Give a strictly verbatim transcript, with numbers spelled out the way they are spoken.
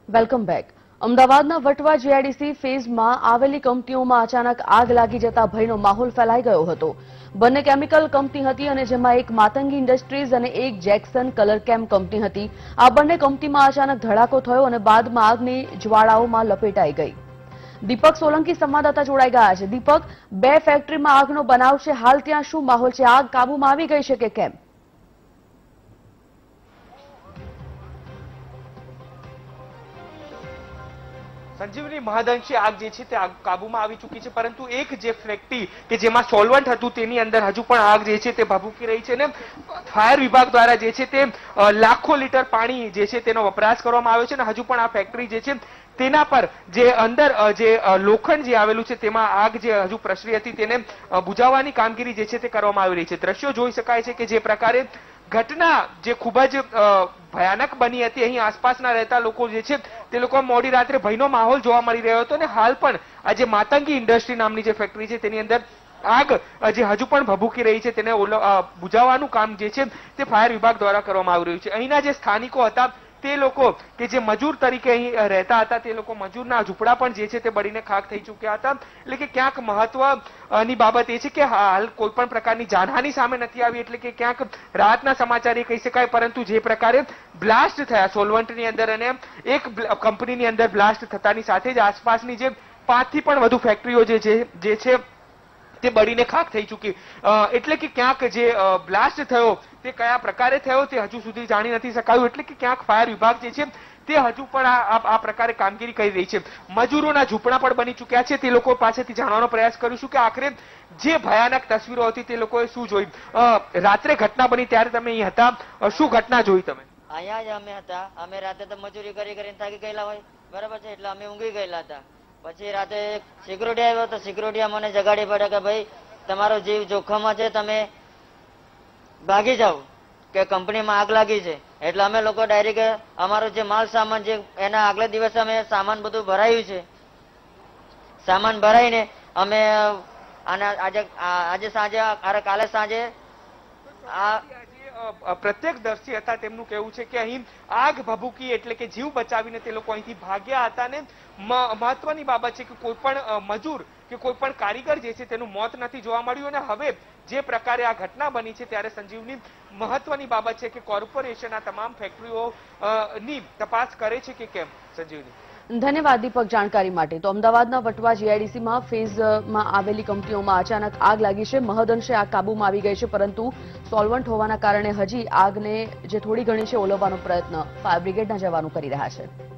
Welcome back. અમદાવાદના Vatva GIDC ફેઝમાં આવેલી કંપનીઓમાં અચાનક આગ લાગી જતા ભયનો માહોલ ફેલાઈ ગયો હતો. બંને કેમિકલ કંપની હતી અને જેમાં એક માતંગી ઇન્ડસ્ટ્રીઝ અને એક જેક્સન કલરકેમ કંપની હતી. આ બંને કંપનીમાં અચાનક ધડાકો થયો અને બાદમાં આગની જ્વાળાઓમાં લપેટાઈ ગઈ. દીપક સોલંકી સંવાદદાતા જોડાઈ ગયા છે. દીપક, બે ફેક્ટરીમાં આગનો બનાવ છે, હાલ ત્યાં શું માહોલ છે? આગ કાબુમાં આવી ગઈ છે કે કેમ? સંજીવની, મહદઅંશે આગ જે છે તે કાબુમાં આવી ચૂકી છે, પરંતુ એક જે ફેક્ટરી કે જેમાં સોલ્વન્ટ હતું તેની અંદર હજુ પણ આગ જે છે તે ભભૂકી રહી છે ને ફાયર વિભાગ દ્વારા જે છે તે લાખો લીટર પાણી જે છે તેનો વપરાશ કરવામાં આવ્યો છે ને હજુ પણ આ ફેક્ટરી જે છે તેના પર જે અંદર જે લોખંડ જે આવેલું છે તેમાં આગ જે હજુ પ્રસરી હતી તેને બુઝાવવાની કામગીરી જે છે તે કરવામાં આવી રહી છે. દ્રશ્યો જોઈ શકાય છે કે જે પ્રકારે ઘટના જે ખૂબ જ ભયાનક બની હતી, અહીં આસપાસના રહેતા લોકો જે છે તે લોકો મોડી રાત્રે ભયનો માહોલ જોવા મળી રહ્યો હતો અને હાલ પણ આ જે માતંગી ઇન્ડસ્ટ્રી નામની જે ફેક્ટરી છે તેની અંદર આગ જે હજુ પણ ભભૂકી રહી છે તેને બુઝાવવાનું કામ જે છે તે ફાયર વિભાગ દ્વારા કરવામાં આવી રહ્યું છે. અહીંના જે સ્થાનિકો હતા તે લોકો કે જે મજૂર તરીકે અહીં રહેતા હતા તે લોકો મજૂરના ઝૂંપડા પણ જે છે તે બળીને ખાખ થઈ ચૂક્યા હતા. એટલે કે ક્યાંક મહત્વની બાબત એ છે કે હાલ કોઈ પણ પ્રકારની જાનહાની સામે નથી આવી, એટલે કે ક્યાંક રાહતના સમાચાર એ કહી શકાય, પરંતુ જે પ્રકારે બ્લાસ્ટ થયા સોલવન્ટની અંદર અને એક કંપનીની અંદર બ્લાસ્ટ થતાની સાથે જ આસપાસની જે પાંચ થી પણ વધુ ફેક્ટરીઓ જે છે તે બળીને ખાખ થઈ ચૂકી. એટલે કે ક્યાંક જે બ્લાસ્ટ થયો તે કયા પ્રકારે થયો તે હજુ સુધી જાણી નથી શકાયું. એટલે કે ક્યાંક ફાયર વિભાગ જે છે તે હજુ પણ આ પ્રકારે કામગીરી કરી રહી છે. મજૂરોના ઝૂંપડા પણ બની ચૂક્યા છે. તે લોકો પાસેથી જાણવાનો પ્રયાસ કરીશું કે આખરે જે ભયાનક તસવીરો હતી તે લોકોએ શું જોઈ. રાત્રે ઘટના બની ત્યારે તમે અહીં હતા, શું ઘટના જોઈ તમે? અહીંયા જ અમે હતા. અમે રાતે તો મજૂરી કરી કરીને થાકી ગયેલા હોય, બરાબર છે, એટલે અમે ઊંઘી ગયેલા હતા. પછી રાતે સિક્યુરિટી આવ્યો તો સિક્યુરિટી અમને જગાડી પડ્યા કે ભાઈ તમારો જીવ જોખમમાં છે, તમે ભાગી જાઓ કે કંપનીમાં આગ લાગી છે. એટલે અમે લોકો ડાયરેક્ટ અમારો જે માલ સામાન જે એના આગલા દિવસે અમે સામાન બધું ભરાયું છે, સામાન ભરાઈને અમે આજે આજે સાંજે કાલે સાંજે આ પ્રત્યક્ષદર્શી હતા તેમનું કહેવું છે કે અહીં આગ ભભૂકી એટલે કે જીવ બચાવીને તે લોકો અહીંથી ભાગ્યા હતા. ને મહત્વની બાબત છે કે કોઈ પણ મજૂર કે કોઈ પણ કારીગર જે છે તેનું મોત નથી જોવા મળ્યું. અને હવે જે પ્રકારે આ ઘટના બની છે ત્યારે સંજીવની મહત્વની બાબત છે કે કોર્પોરેશન આ તમામ ફેક્ટરીઓ ની તપાસ કરે છે કે કેમ. સંજીવની, ધન્યવાદ દીપક જાણકારી માટે. તો અમદાવાદના વટવા જીઆઈડીસીમાં ફેઝમાં આવેલી કંપનીઓમાં અચાનક આગ લાગી છે. મહદઅંશે આગ કાબુમાં આવી ગઈ છે, પરંતુ સોલ્વન્ટ હોવાના કારણે હજી આગને જે થોડી ઘણી છે ઓલવવાનો પ્રયત્ન ફાયર બ્રિગેડના જવાનો કરી રહ્યા છે.